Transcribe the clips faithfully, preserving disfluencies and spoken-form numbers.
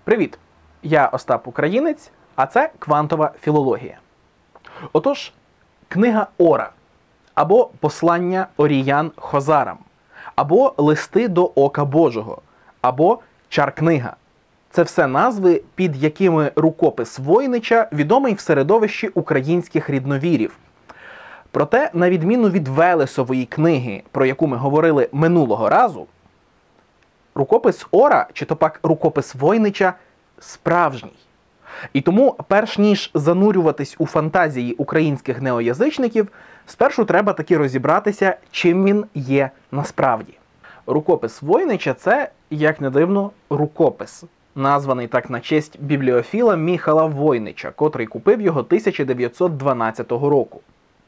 Привіт! Я Остап Українець, а це квантова філологія. Отож, книга Ора, або Послання Оріян Хозарам, або Листи до Ока Божого, або Чар-книга. Це все назви, під якими рукопис Войнича відомий в середовищі українських рідновірів. Проте, на відміну від Велесової книги, про яку ми говорили минулого разу, рукопис Ора, чи то пак рукопис Войнича, справжній. І тому, перш ніж занурюватись у фантазії українських неоязичників, спершу треба таки розібратися, чим він є насправді. Рукопис Войнича – це, як не дивно, рукопис, названий так на честь бібліофіла Міхала Войнича, котрий купив його тисяча дев'ятсот дванадцятого року.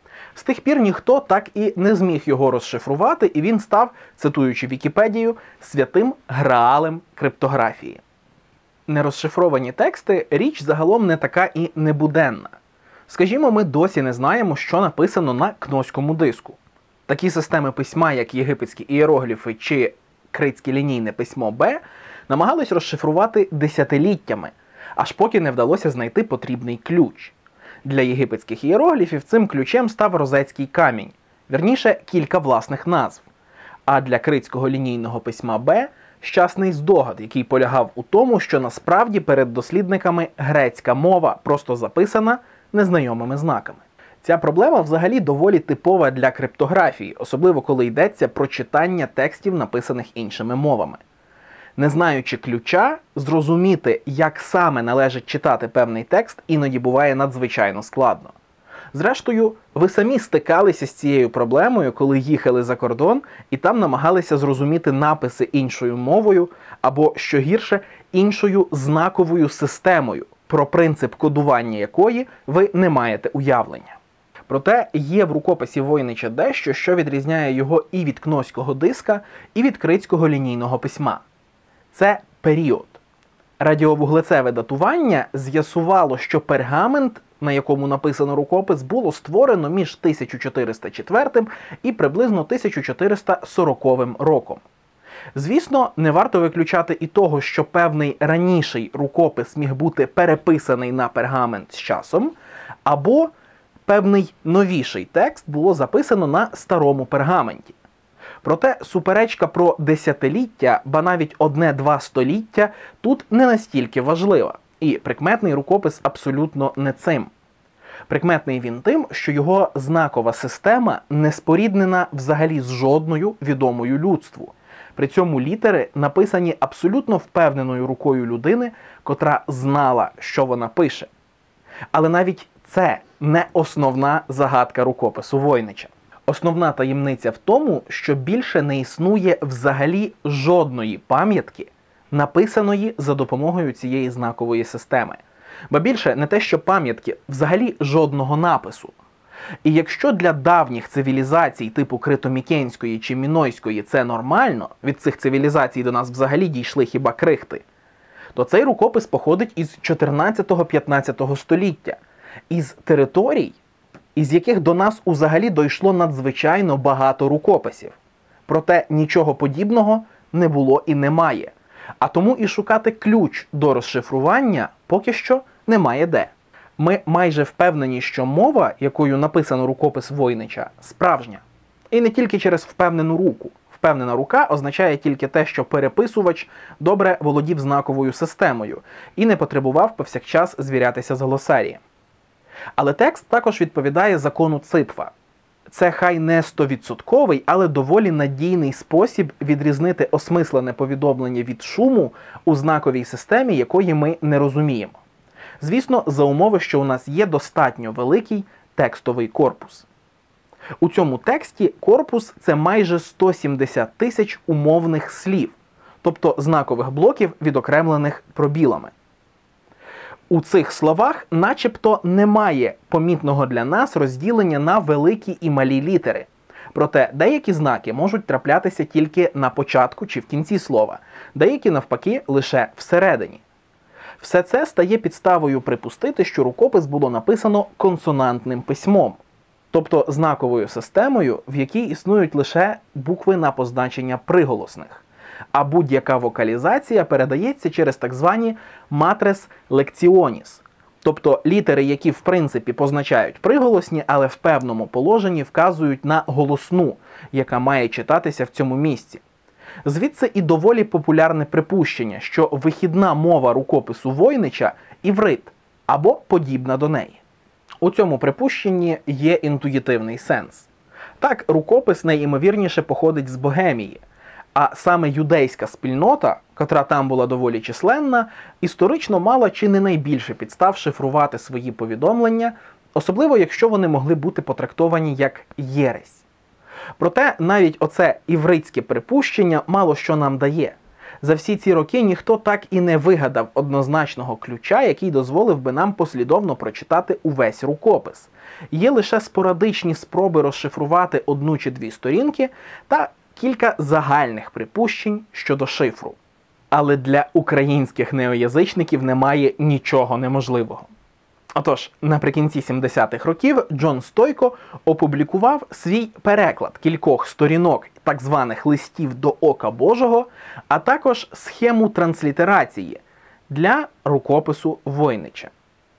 З тих пір ніхто так і не зміг його розшифрувати, і він став, цитуючи Вікіпедію, святим граалем криптографії. Нерозшифровані тексти – річ загалом не така і небуденна. Скажімо, ми досі не знаємо, що написано на кнозькому диску. Такі системи письма, як єгипетські ієрогліфи чи критське лінійне письмо Б, намагались розшифрувати десятиліттями, аж поки не вдалося знайти потрібний ключ. Для єгипетських ієрогліфів цим ключем став розетський камінь, вірніше, кілька власних назв. А для критського лінійного письма Б – щасний здогад, який полягав у тому, що насправді перед дослідниками грецька мова просто записана незнайомими знаками. Ця проблема взагалі доволі типова для криптографії, особливо коли йдеться про читання текстів, написаних іншими мовами. Не знаючи ключа, зрозуміти, як саме належить читати певний текст, іноді буває надзвичайно складно. Зрештою, ви самі стикалися з цією проблемою, коли їхали за кордон і там намагалися зрозуміти написи іншою мовою або, що гірше, іншою знаковою системою, про принцип кодування якої ви не маєте уявлення. Проте є в рукописі Войнича дещо, що відрізняє його і від кнозького диска, і від критського лінійного письма. Це період. Радіовуглецеве датування з'ясувало, що пергамент, на якому написано рукопис, було створено між тисяча чотириста четвертим і приблизно тисяча чотириста сороковим роком. Звісно, не варто виключати і того, що певний раніший рукопис міг бути переписаний на пергамент з часом, або певний новіший текст було записано на старому пергаменті. Проте суперечка про десятиліття, ба навіть одне-два століття, тут не настільки важлива. І прикметний рукопис абсолютно не цим. Прикметний він тим, що його знакова система не споріднена взагалі з жодною відомою людству. При цьому літери написані абсолютно впевненою рукою людини, котра знала, що вона пише. Але навіть це не основна загадка рукопису Войнича. Основна таємниця в тому, що більше не існує взагалі жодної пам'ятки, написаної за допомогою цієї знакової системи. Ба більше, не те що пам'ятки, взагалі жодного напису. І якщо для давніх цивілізацій типу Крито-Мікенської чи Мінойської це нормально, від цих цивілізацій до нас взагалі дійшли хіба крихти, то цей рукопис походить із чотирнадцятого-п'ятнадцятого століття, із територій, із яких до нас взагалі дійшло надзвичайно багато рукописів. Проте нічого подібного не було і немає. А тому і шукати ключ до розшифрування поки що немає де. Ми майже впевнені, що мова, якою написано рукопис Войнича, справжня. І не тільки через впевнену руку. Впевнена рука означає тільки те, що переписувач добре володів знаковою системою і не потребував повсякчас звірятися з глосарієм. Але текст також відповідає закону Ципфа. Це хай не стовідсотковий, але доволі надійний спосіб відрізнити осмислене повідомлення від шуму у знаковій системі, якої ми не розуміємо. Звісно, за умови, що у нас є достатньо великий текстовий корпус. У цьому тексті корпус – це майже сто сімдесят тисяч умовних слів, тобто знакових блоків, відокремлених пробілами. У цих словах начебто немає помітного для нас розділення на великі і малі літери. Проте деякі знаки можуть траплятися тільки на початку чи в кінці слова, деякі навпаки лише всередині. Все це стає підставою припустити, що рукопис було написано консонантним письмом, тобто знаковою системою, в якій існують лише букви на позначення приголосних. а будь-яка вокалізація передається через так звані матрес лекціоніс. Тобто літери, які в принципі позначають приголосні, але в певному положенні вказують на голосну, яка має читатися в цьому місці. Звідси і доволі популярне припущення, що вихідна мова рукопису Войнича – іврит, або подібна до неї. У цьому припущенні є інтуїтивний сенс. Так, рукопис найімовірніше походить з Богемії, а саме юдейська спільнота, котра там була доволі численна, історично мала чи не найбільше підстав шифрувати свої повідомлення, особливо якщо вони могли бути потрактовані як єресь. Проте навіть оце івритське припущення мало що нам дає. За всі ці роки ніхто так і не вигадав однозначного ключа, який дозволив би нам послідовно прочитати увесь рукопис. Є лише спорадичні спроби розшифрувати одну чи дві сторінки та кілька загальних припущень щодо шифру. Але для українських неоязичників немає нічого неможливого. Отож, наприкінці сімдесятих років Джон Стойко опублікував свій переклад кількох сторінок так званих листів до Ока Божого, а також схему транслітерації для рукопису Войнича.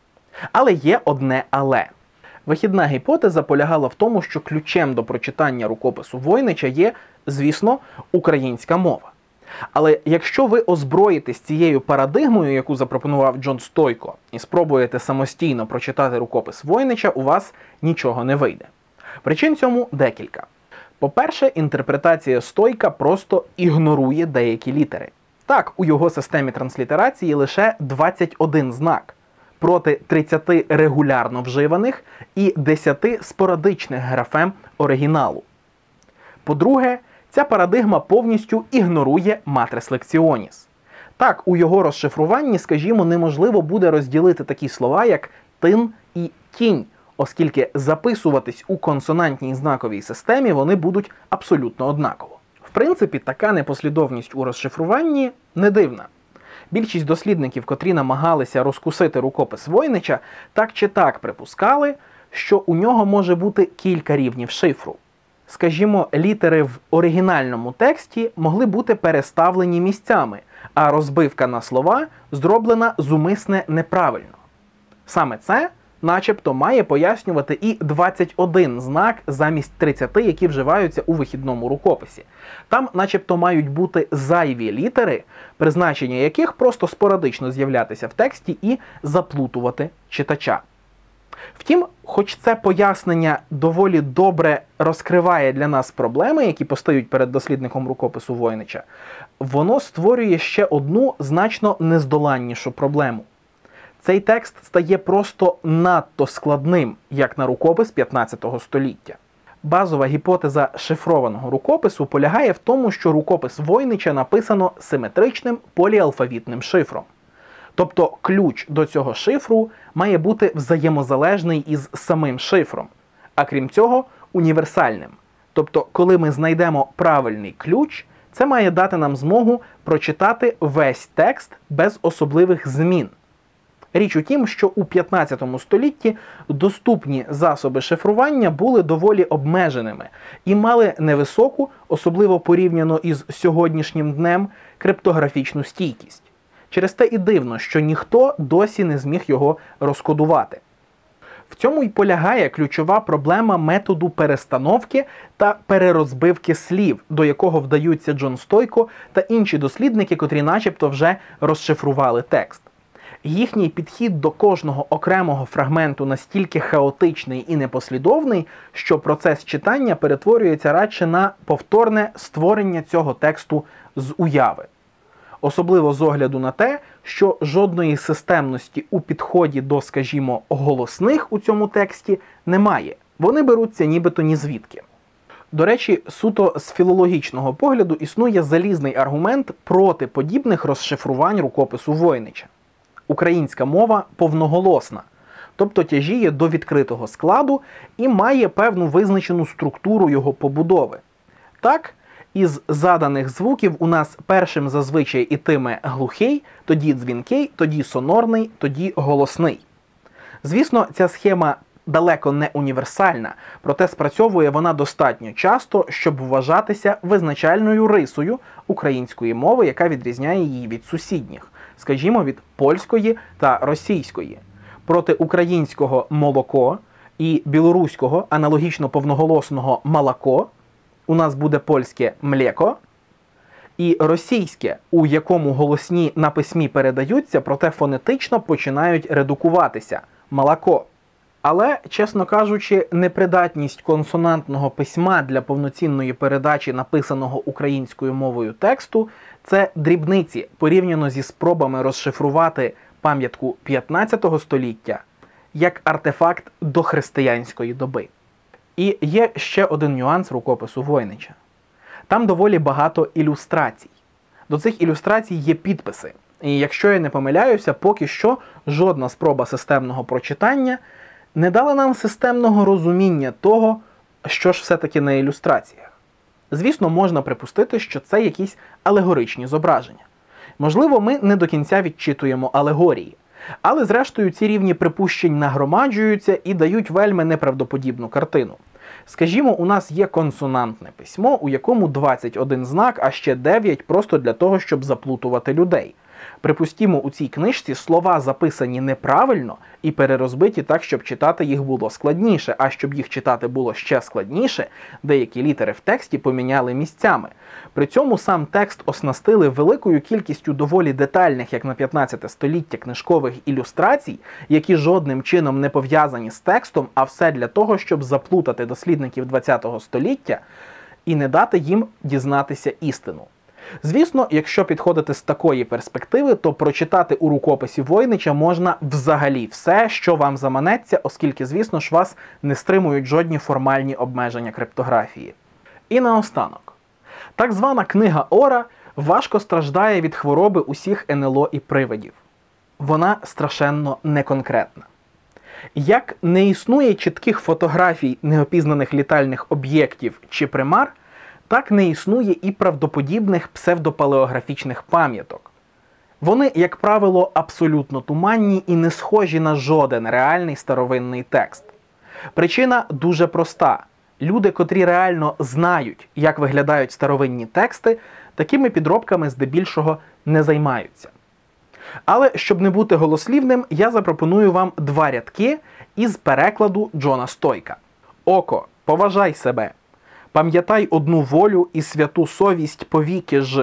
Але є одне «але». Вихідна гіпотеза полягала в тому, що ключем до прочитання рукопису Войнича є, звісно, українська мова. Але якщо ви озброїтесь цією парадигмою, яку запропонував Джон Стойко, і спробуєте самостійно прочитати рукопис Войнича, у вас нічого не вийде. Причин цьому декілька. По-перше, інтерпретація Стойка просто ігнорує деякі літери. Так, у його системі транслітерації лише двадцять один знак, проти тридцяти регулярно вживаних і десяти спорадичних графем оригіналу. По-друге, ця парадигма повністю ігнорує матрес лекціоніс. Так, у його розшифруванні, скажімо, неможливо буде розділити такі слова, як «тин» і «тінь», оскільки записуватись у консонантній знаковій системі вони будуть абсолютно однаково. В принципі, така непослідовність у розшифруванні не дивна. Більшість дослідників, котрі намагалися розкусити рукопис Войнича, так чи так припускали, що у нього може бути кілька рівнів шифру. Скажімо, літери в оригінальному тексті могли бути переставлені місцями, а розбивка на слова зроблена зумисне неправильно. Саме це, начебто, має пояснювати і двадцять один знак замість тридцяти, які вживаються у вихідному рукописі. Там, начебто, мають бути зайві літери, призначення яких просто спорадично з'являтися в тексті і заплутувати читача. Втім, хоч це пояснення доволі добре розкриває для нас проблеми, які постають перед дослідником рукопису Войнича, воно створює ще одну значно нездоланнішу проблему. Цей текст стає просто надто складним, як на рукопис п'ятнадцятого століття. Базова гіпотеза шифрованого рукопису полягає в тому, що рукопис Войнича написано симетричним поліалфавітним шифром. Тобто ключ до цього шифру має бути взаємозалежний із самим шифром, а крім цього універсальним. Тобто, коли ми знайдемо правильний ключ, це має дати нам змогу прочитати весь текст без особливих змін. Річ у тім, що у п'ятнадцятому столітті доступні засоби шифрування були доволі обмеженими і мали невисоку, особливо порівняно із сьогоднішнім днем, криптографічну стійкість. Через те і дивно, що ніхто досі не зміг його розкодувати. В цьому й полягає ключова проблема методу перестановки та перерозбивки слів, до якого вдаються Джон Стойко та інші дослідники, котрі начебто вже розшифрували текст. Їхній підхід до кожного окремого фрагменту настільки хаотичний і непослідовний, що процес читання перетворюється радше на повторне створення цього тексту з уяви. Особливо з огляду на те, що жодної системності у підході до, скажімо, голосних у цьому тексті немає. Вони беруться нібито ні звідки. До речі, суто з філологічного погляду існує залізний аргумент проти подібних розшифрувань рукопису Войнича. Українська мова повноголосна, тобто тяжіє до відкритого складу і має певну визначену структуру його побудови. Так, із заданих звуків у нас першим зазвичай ітиме глухий, тоді дзвінкий, тоді сонорний, тоді голосний. Звісно, ця схема далеко не універсальна, проте спрацьовує вона достатньо часто, щоб вважатися визначальною рисою української мови, яка відрізняє її від сусідніх, скажімо, від польської та російської. Проти українського «молоко» і білоруського аналогічно повноголосного «малако» у нас буде польське «млеко», і російське, у якому голосні на письмі передаються, проте фонетично починають редукуватися – «малако». Але, чесно кажучи, непридатність консонантного письма для повноцінної передачі написаного українською мовою тексту – це дрібниці, порівняно зі спробами розшифрувати пам'ятку п'ятнадцятого століття як артефакт дохристиянської доби. І є ще один нюанс рукопису Войнича. Там доволі багато ілюстрацій. До цих ілюстрацій є підписи. І якщо я не помиляюся, поки що жодна спроба системного прочитання не дала нам системного розуміння того, що ж все-таки на ілюстраціях. Звісно, можна припустити, що це якісь алегоричні зображення. Можливо, ми не до кінця відчитуємо алегорії. Але зрештою ці рівні припущень нагромаджуються і дають вельми неправдоподібну картину. Скажімо, у нас є консонантне письмо, у якому двадцять один знак, а ще дев'ять просто для того, щоб заплутувати людей. Припустімо, у цій книжці слова записані неправильно і перерозбиті так, щоб читати їх було складніше, а щоб їх читати було ще складніше, деякі літери в тексті поміняли місцями. При цьому сам текст оснастили великою кількістю доволі детальних, як на п'ятнадцяте століття, книжкових ілюстрацій, які жодним чином не пов'язані з текстом, а все для того, щоб заплутати дослідників двадцятого століття і не дати їм дізнатися істину. Звісно, якщо підходити з такої перспективи, то прочитати у рукописі Войнича можна взагалі все, що вам заманеться, оскільки, звісно ж, вас не стримують жодні формальні обмеження криптографії. І наостанок. Так звана книга Ора важко страждає від хвороби усіх ен ел о і привидів. Вона страшенно неконкретна. Як не існує чітких фотографій неопізнаних літальних об'єктів чи примар, так не існує і правдоподібних псевдопалеографічних пам'яток. Вони, як правило, абсолютно туманні і не схожі на жоден реальний старовинний текст. Причина дуже проста. Люди, котрі реально знають, як виглядають старовинні тексти, такими підробками здебільшого не займаються. Але, щоб не бути голослівним, я запропоную вам два рядки із перекладу Джона Стойка. «Око, поважай себе. Пам'ятай одну волю і святу совість повіки ж.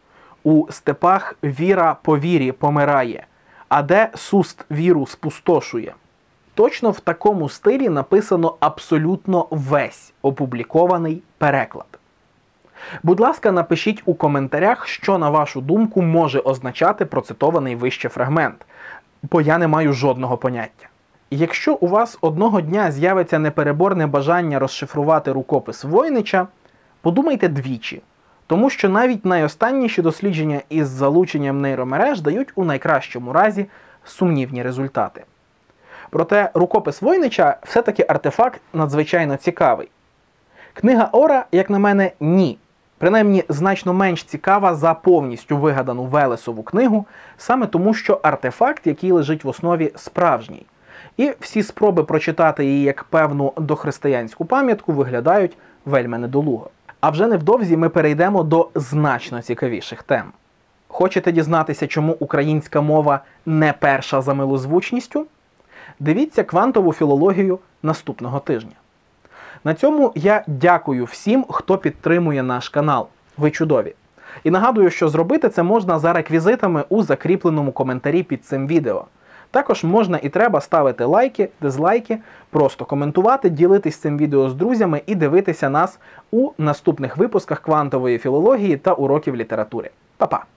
У степах віра по вірі помирає, а де суст віру спустошує». Точно в такому стилі написано абсолютно весь опублікований переклад. Будь ласка, напишіть у коментарях, що, на вашу думку, може означати процитований вище фрагмент, бо я не маю жодного поняття. Якщо у вас одного дня з'явиться непереборне бажання розшифрувати рукопис Войнича, подумайте двічі, тому що навіть найостанніші дослідження із залученням нейромереж дають у найкращому разі сумнівні результати. Проте рукопис Войнича все-таки артефакт надзвичайно цікавий. Книга Ора, як на мене, ні. Принаймні, значно менш цікава за повністю вигадану Велесову книгу, саме тому, що артефакт, який лежить в основі, справжній. І всі спроби прочитати її як певну дохристиянську пам'ятку виглядають вельми недолуго. А вже невдовзі ми перейдемо до значно цікавіших тем. Хочете дізнатися, чому українська мова не перша за милозвучністю? Дивіться квантову філологію наступного тижня. На цьому я дякую всім, хто підтримує наш канал. Ви чудові. І нагадую, що зробити це можна за реквізитами у закріпленому коментарі під цим відео. Також можна і треба ставити лайки, дизлайки, просто коментувати, ділитись цим відео з друзями і дивитися нас у наступних випусках квантової філології та уроків літератури. Па-па!